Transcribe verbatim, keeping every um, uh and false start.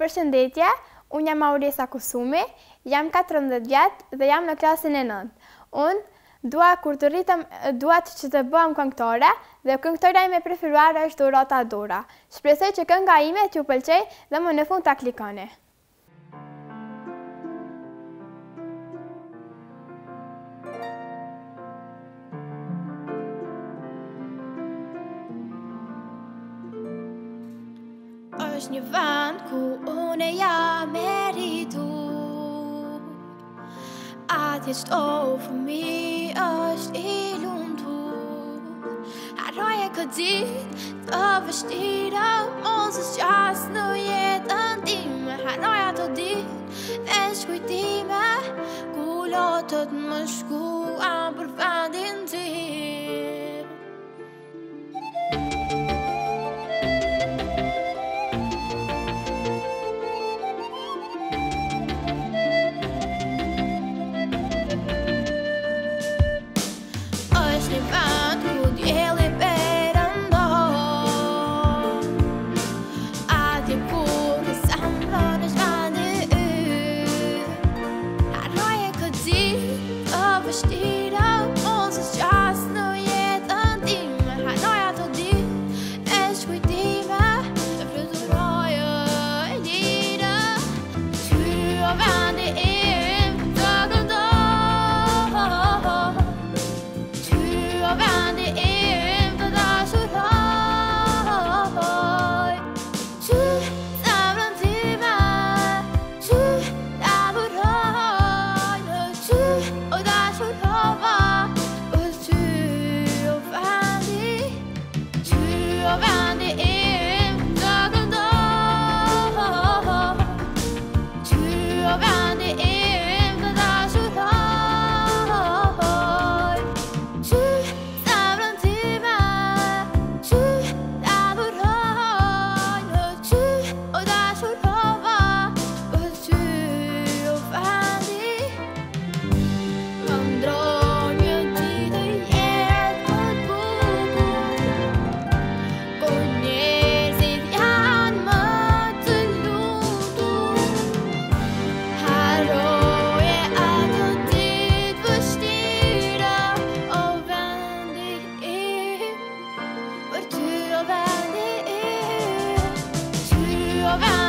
Përshëndetje, unë jam Aurisa Kusumi, jam katërmbëdhjetë vjetë dhe jam në klasin e nëntë. Unë dua kur të rritem, duat që të bëhem këngëtore dhe këngëtoria ime e preferuar është Dorota Dora. Shpresoj që kënga ime t'ju pëlqej dhe më në fund ta klikoni. Është një vend ku unë jam e rritur, atje çdo fëmijë është i lumtur. Harroje këtë ditë të vështira, mos është qas në jetën time. Harroj ato ditë veç kujtime, ku lotët më shkuan për vendin tim. Over